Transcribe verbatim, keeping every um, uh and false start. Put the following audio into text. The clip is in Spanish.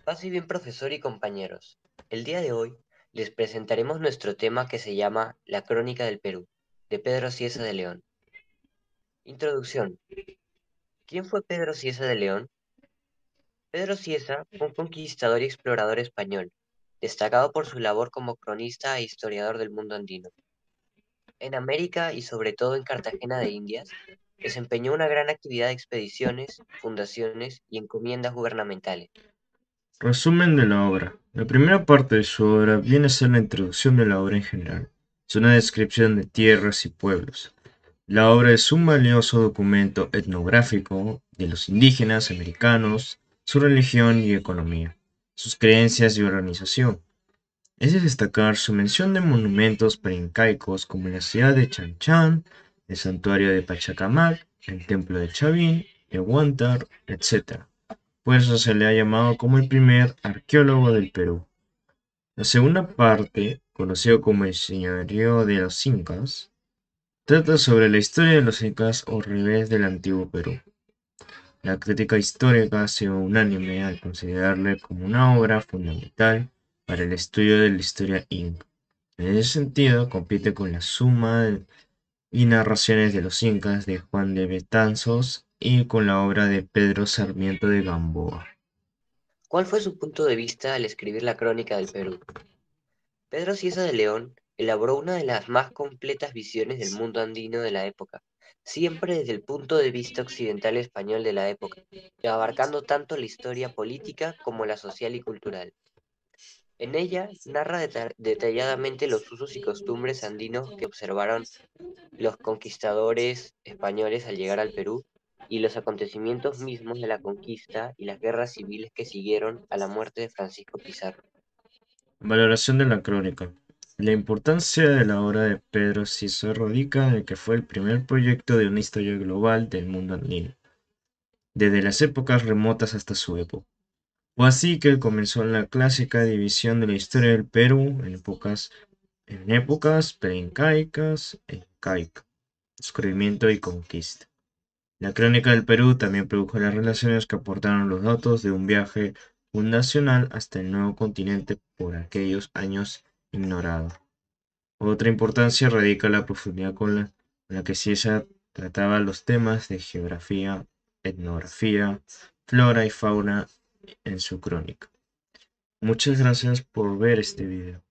Paz y bien, profesor y compañeros. El día de hoy les presentaremos nuestro tema que se llama La Crónica del Perú, de Pedro Cieza de León. Introducción. ¿Quién fue Pedro Cieza de León? Pedro Cieza fue un conquistador y explorador español, destacado por su labor como cronista e historiador del mundo andino. En América y sobre todo en Cartagena de Indias, desempeñó una gran actividad de expediciones, fundaciones y encomiendas gubernamentales. Resumen de la obra. La primera parte de su obra viene a ser la introducción de la obra en general. Es una descripción de tierras y pueblos. La obra es un valioso documento etnográfico de los indígenas americanos, su religión y economía, sus creencias y organización. Es de destacar su mención de monumentos preincaicos como la ciudad de Chan Chan, el santuario de Pachacamac, el templo de Chavín, el Huántar, etcétera. Por eso se le ha llamado como el primer arqueólogo del Perú. La segunda parte, conocido como el Señorío de los Incas, trata sobre la historia de los incas o revés del antiguo Perú. La crítica histórica ha sido unánime al considerarle como una obra fundamental para el estudio de la historia inca. En ese sentido, compite con la Suma y Narraciones de los Incas de Juan de Betanzos y con la obra de Pedro Sarmiento de Gamboa. ¿Cuál fue su punto de vista al escribir la Crónica del Perú? Pedro Cieza de León elaboró una de las más completas visiones del mundo andino de la época, siempre desde el punto de vista occidental español de la época, y abarcando tanto la historia política como la social y cultural. En ella narra deta- detalladamente los usos y costumbres andinos que observaron los conquistadores españoles al llegar al Perú y los acontecimientos mismos de la conquista y las guerras civiles que siguieron a la muerte de Francisco Pizarro. Valoración de la crónica. La importancia de la obra de Pedro Ciso radica en el que fue el primer proyecto de una historia global del mundo andino, desde las épocas remotas hasta su época. Fue así que comenzó la clásica división de la historia del Perú en épocas, en épocas preincaicas e incaica, descubrimiento y conquista. La crónica del Perú también produjo las relaciones que aportaron los datos de un viaje fundacional hasta el nuevo continente por aquellos años ignorado. Otra importancia radica en la profundidad con la, con la que Ciesa trataba los temas de geografía, etnografía, flora y fauna en su crónica. Muchas gracias por ver este video.